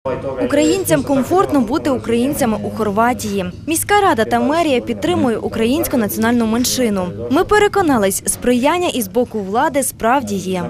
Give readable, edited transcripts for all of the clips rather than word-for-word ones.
Українцям комфортно бути українцями у Хорватії. Міська рада та мерія підтримує українську національну меншину. Ми переконались, сприяння із боку влади справді є.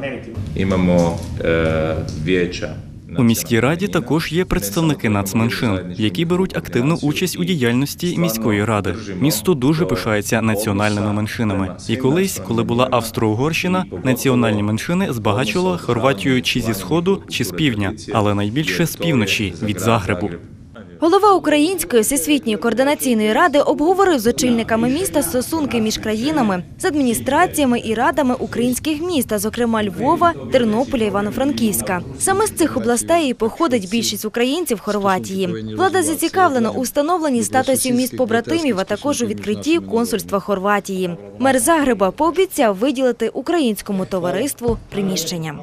У міській раді також є представники нацменшин, які беруть активну участь у діяльності міської ради. Місто дуже пишається національними меншинами. І колись, коли була Австро-Угорщина, національні меншини збагачували Хорватію чи зі сходу, чи з півдня, але найбільше з півночі, від Загребу. Голова Української всесвітньої координаційної ради обговорив з очільниками міста стосунки між країнами, з адміністраціями і радами українських міст, зокрема Львова, Тернополя, Івано-Франківська. Саме з цих областей і походить більшість українців Хорватії. Влада зацікавлена у встановленні статусів міст-побратимів, а також у відкритті консульства Хорватії. Мер Загреба пообіцяв виділити українському товариству приміщення.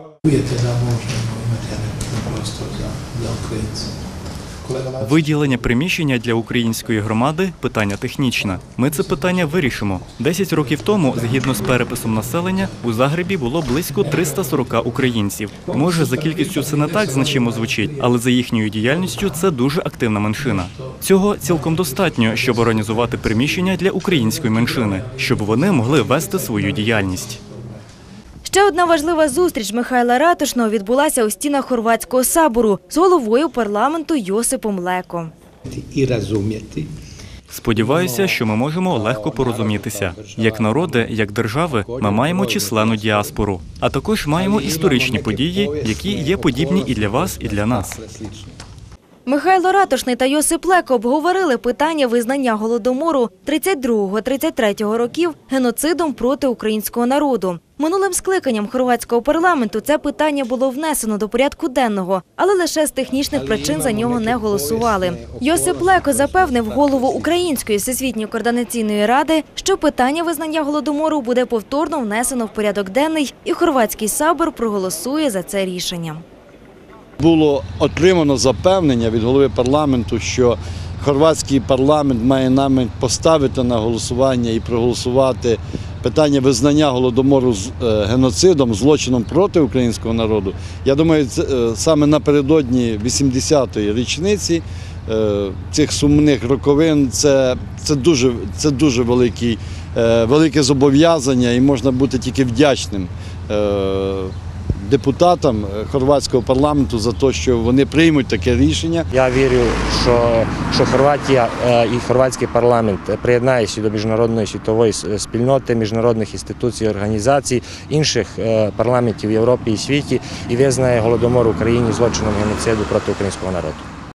Виділення приміщення для української громади – питання технічне. Ми це питання вирішимо. 10 років тому, згідно з переписом населення, у Загребі було близько 340 українців. Може, за кількістю це не так значимо звучить, але за їхньою діяльністю це дуже активна меншина. Цього цілком достатньо, щоб організувати приміщення для української меншини, щоб вони могли вести свою діяльність. Ще одна важлива зустріч Михайла Ратушного відбулася у стінах Хорватського собору з головою парламенту Йосипом Леком. Сподіваюся, що ми можемо легко порозумітися. Як народи, як держави, ми маємо численну діаспору. А також маємо історичні події, які є подібні і для вас, і для нас. Михайло Ратушний та Йосип Леко обговорили питання визнання Голодомору 32-33 років геноцидом проти українського народу. Минулим скликанням хорватського парламенту це питання було внесено до порядку денного, але лише з технічних причин за нього не голосували. Йосип Леко запевнив голову Української всесвітньої координаційної ради, що питання визнання Голодомору буде повторно внесено в порядок денний, і хорватський собор проголосує за це рішення. Було отримано запевнення від голови парламенту, що хорватський парламент має намір поставити на голосування і проголосувати питання визнання Голодомору геноцидом, злочином проти українського народу. Я думаю, саме напередодні 80-ї річниці цих сумних роковин це дуже велике зобов'язання, і можна бути тільки вдячним депутатам хорватського парламенту за те, що вони приймуть таке рішення. Я вірю, що Хорватія і хорватський парламент приєднається до міжнародної світової спільноти, міжнародних інституцій, організацій, інших парламентів в Європі і світі і визнає Голодомор в Україні злочином геноциду проти українського народу.